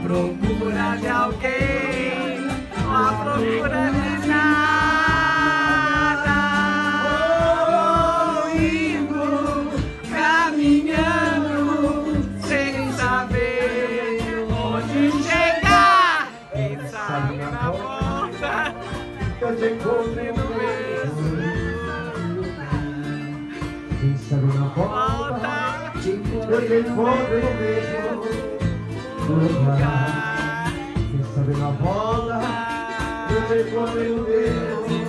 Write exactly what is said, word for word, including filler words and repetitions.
procura de alguém, ou à procura de nada, ou indo, caminhando, sem saber onde chegar. Quem sabe na porta, eu te encontrei no mesmo lugar. Quem sabe na porta, eu te encontro no mesmo lugar. Quem sabe na volta, eu te encontro no mesmo lugar.